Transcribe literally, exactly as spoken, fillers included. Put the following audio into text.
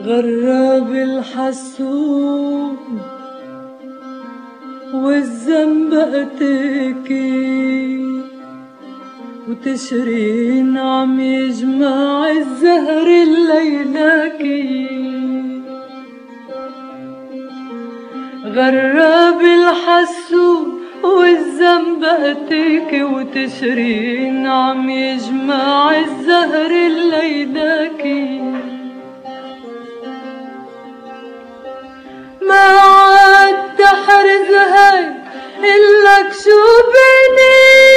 غراب الحسود والذنب قتكي، وتشرين عم يجمع الزهر الليلاكي. غراب الحسود والذنب قتكي، وتشرين عم يجمع الزهر الليلاكي. ما عاد تحرز هاي إلك شو بني